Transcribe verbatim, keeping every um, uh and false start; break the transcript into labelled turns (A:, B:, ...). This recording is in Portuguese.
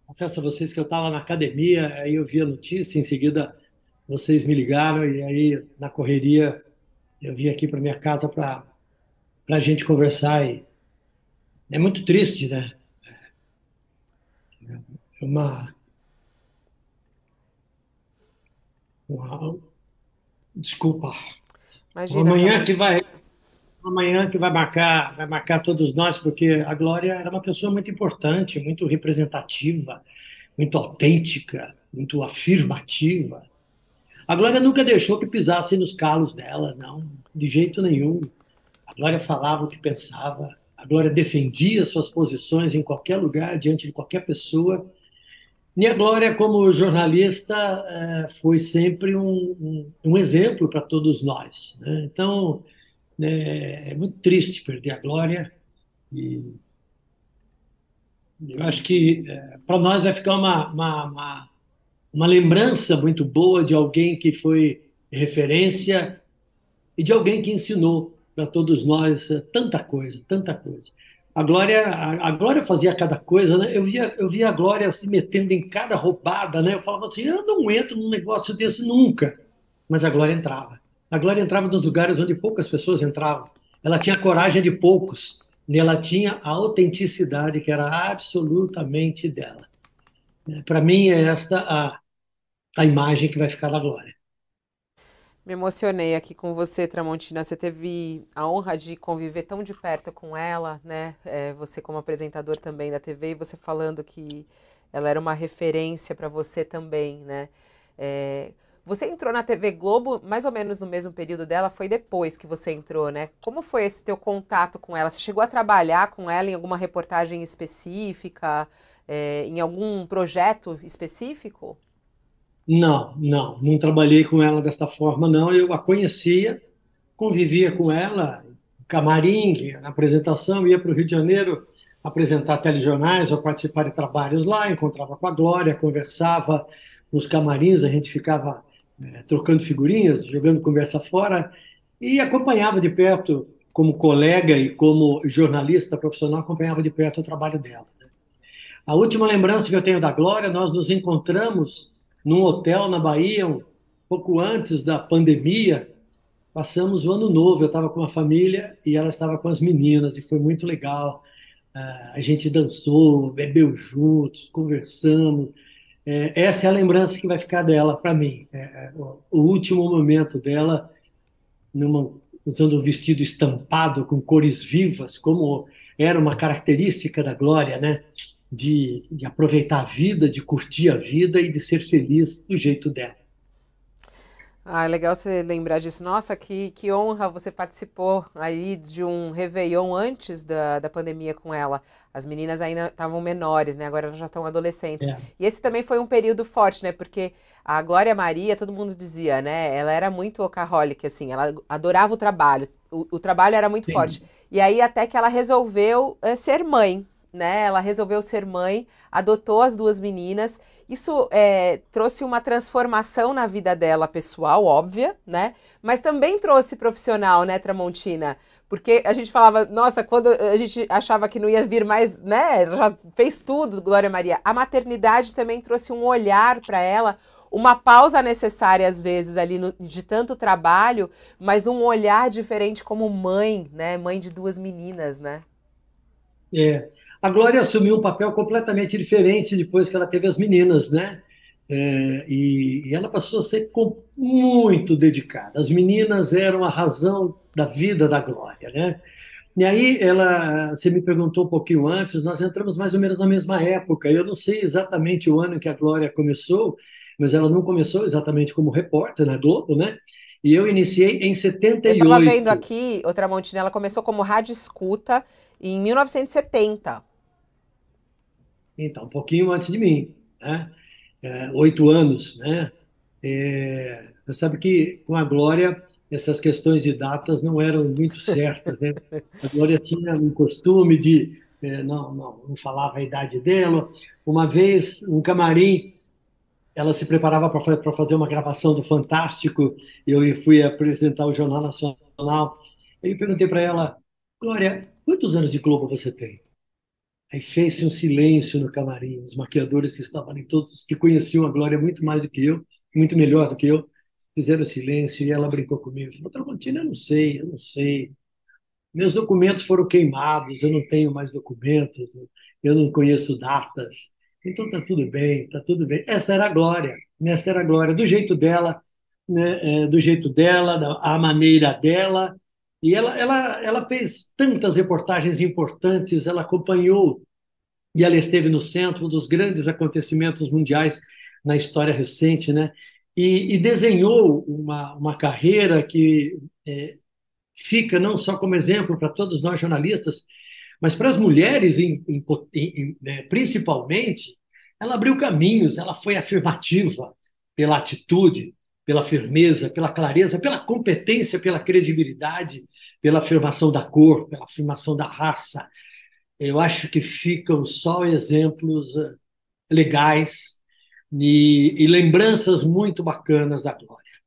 A: Confesso a vocês que eu estava na academia, aí eu vi a notícia, em seguida vocês me ligaram e aí na correria eu vim aqui para minha casa para a gente conversar e é muito triste, né? É uma, uma desculpa, uma
B: Imagina,
A: manhã que
B: Tramontina.
A: vai uma manhã que vai marcar vai marcar todos nós, porque a Glória era uma pessoa muito importante, muito representativa, muito autêntica, muito afirmativa. A Glória nunca deixou que pisassem nos calos dela, não, de jeito nenhum. A Glória falava o que pensava, a Glória defendia suas posições em qualquer lugar, diante de qualquer pessoa. E a Glória, como jornalista, eh, foi sempre um, um- um exemplo para todos nós, né? Então, né, é muito triste perder a Glória. E eu acho que para nós vai ficar uma, uma, uma, uma lembrança muito boa de alguém que foi referência e de alguém que ensinou para todos nós eh, tanta coisa, tanta coisa. A Glória, a, a Glória fazia cada coisa, né? Eu via, eu via a Glória se metendo em cada roubada, né? Eu falava assim, eu não entro num negócio desse nunca. Mas a Glória entrava. A Glória entrava nos lugares onde poucas pessoas entravam. Ela tinha a coragem de poucos. E ela tinha a autenticidade que era absolutamente dela. Para mim, é esta a, a imagem que vai ficar da Glória.
B: Me emocionei aqui com você, Tramontina. Você teve a honra de conviver tão de perto com ela, né? É, você como apresentador também da T V e você falando que ela era uma referência para você também, né? É, você entrou na T V Globo mais ou menos no mesmo período dela, foi depois que você entrou, né? Como foi esse teu contato com ela? Você chegou a trabalhar com ela em alguma reportagem específica, é, em algum projeto específico?
A: Não, não, não trabalhei com ela desta forma, não. Eu a conhecia, convivia com ela, camarim, na apresentação, ia para o Rio de Janeiro apresentar telejornais ou participar de trabalhos lá, encontrava com a Glória, conversava nos camarins, a gente ficava eh, trocando figurinhas, jogando conversa fora e acompanhava de perto, como colega e como jornalista profissional, acompanhava de perto o trabalho dela. A última lembrança que eu tenho da Glória, nós nos encontramos num hotel na Bahia, um pouco antes da pandemia. Passamos o ano novo, eu estava com a família e ela estava com as meninas, e foi muito legal. Ah, a gente dançou, bebeu juntos, conversamos. É, essa é a lembrança que vai ficar dela para mim. É, é, o, o último momento dela, numa, usando um vestido estampado com cores vivas, como era uma característica da Glória, né? De, de aproveitar a vida, de curtir a vida e de ser feliz do jeito dela.
B: Ah, é legal você lembrar disso. Nossa, que, que honra você participou aí de um Réveillon antes da, da pandemia com ela. As meninas ainda estavam menores, né? Agora elas já estão adolescentes.
A: É,
B: E esse também foi um período forte, né? Porque a Glória Maria, todo mundo dizia, né? Ela era muito workaholic, assim, ela adorava o trabalho. O, o trabalho era muito forte.
A: sim.
B: E aí até que ela resolveu eh, ser mãe, né? Ela resolveu ser mãe, adotou as duas meninas. Isso é, trouxe uma transformação na vida dela pessoal, óbvia, né? Mas também trouxe profissional, né, Tramontina? Porque a gente falava, nossa, quando a gente achava que não ia vir mais, né? Ela já fez tudo, Glória Maria. A maternidade também trouxe um olhar para ela, uma pausa necessária às vezes ali no, de tanto trabalho, mas um olhar diferente como mãe, né? Mãe de duas meninas, né?
A: É, a Glória assumiu um papel completamente diferente depois que ela teve as meninas, né? É, e, e ela passou a ser com- muito dedicada. As meninas eram a razão da vida da Glória, né? E aí ela, você me perguntou um pouquinho antes, nós entramos mais ou menos na mesma época. Eu não sei exatamente o ano que a Glória começou, mas ela não começou exatamente como repórter na Globo, né? E eu iniciei em setenta
B: Eu
A: e
B: estava vendo
A: oito.
B: aqui, o Tramontina, ela começou como rádio escuta em mil novecentos e setenta.
A: Então, um pouquinho antes de mim, né? É, oito anos, né? É, você sabe que com a Glória essas questões de datas não eram muito certas, né? A Glória tinha um costume de é, não, não, não falava a idade dela. Uma vez, um camarim, ela se preparava para fazer uma gravação do Fantástico. Eu fui apresentar o Jornal Nacional. Eu perguntei para ela, Glória, quantos anos de Globo você tem? Aí fez-se um silêncio no camarim. Os maquiadores que estavam ali, todos que conheciam a Glória muito mais do que eu, muito melhor do que eu, fizeram silêncio e ela brincou comigo. Falou, Tramontina, eu não sei, eu não sei. Meus documentos foram queimados, eu não tenho mais documentos, eu não conheço datas. Então tá tudo bem, tá tudo bem. Essa era a Glória, né? Essa era a Glória, do jeito dela, né? É, do jeito dela, da a maneira dela. E ela, ela, ela fez tantas reportagens importantes, ela acompanhou e ela esteve no centro dos grandes acontecimentos mundiais na história recente, né? E, e desenhou uma, uma carreira que é, fica não só como exemplo para todos nós jornalistas, mas para as mulheres, em, em, em, né, principalmente, ela abriu caminhos, ela foi afirmativa pela atitude, pela firmeza, pela clareza, pela competência, pela credibilidade, pela afirmação da cor, pela afirmação da raça. Eu acho que ficam só exemplos legais e, e lembranças muito bacanas da Glória.